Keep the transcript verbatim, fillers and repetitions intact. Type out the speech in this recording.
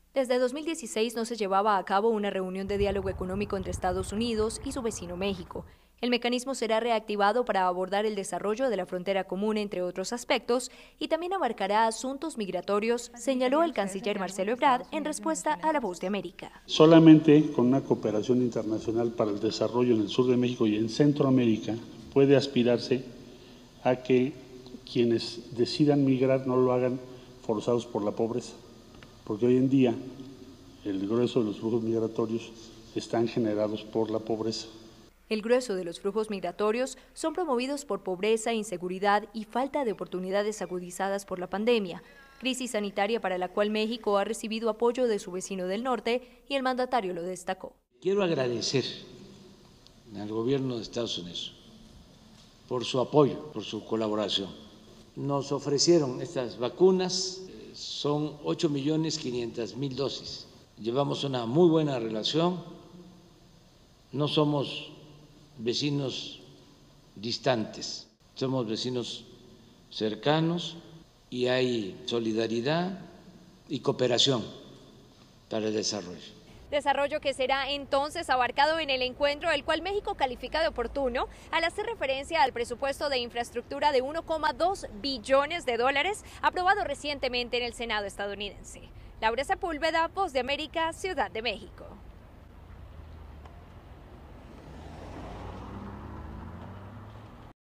Desde dos mil dieciséis no se llevaba a cabo una reunión de diálogo económico entre Estados Unidos y su vecino México. El mecanismo será reactivado para abordar el desarrollo de la frontera común, entre otros aspectos, y también abarcará asuntos migratorios, señaló el canciller Marcelo Ebrard en respuesta a La Voz de América. Solamente con una cooperación internacional para el desarrollo en el sur de México y en Centroamérica puede aspirarse a que quienes decidan migrar no lo hagan forzados por la pobreza, porque hoy en día el grueso de los flujos migratorios están generados por la pobreza. El grueso de los flujos migratorios son promovidos por pobreza, inseguridad y falta de oportunidades agudizadas por la pandemia, crisis sanitaria para la cual México ha recibido apoyo de su vecino del norte, y el mandatario lo destacó. Quiero agradecer al gobierno de Estados Unidos por su apoyo, por su colaboración. Nos ofrecieron estas vacunas, son ocho millones quinientas mil dosis. Llevamos una muy buena relación, no somos vecinos distantes, somos vecinos cercanos y hay solidaridad y cooperación para el desarrollo. Desarrollo que será entonces abarcado en el encuentro, el cual México califica de oportuno al hacer referencia al presupuesto de infraestructura de uno coma dos billones de dólares aprobado recientemente en el Senado estadounidense. Laura Sepúlveda, Voz de América, Ciudad de México.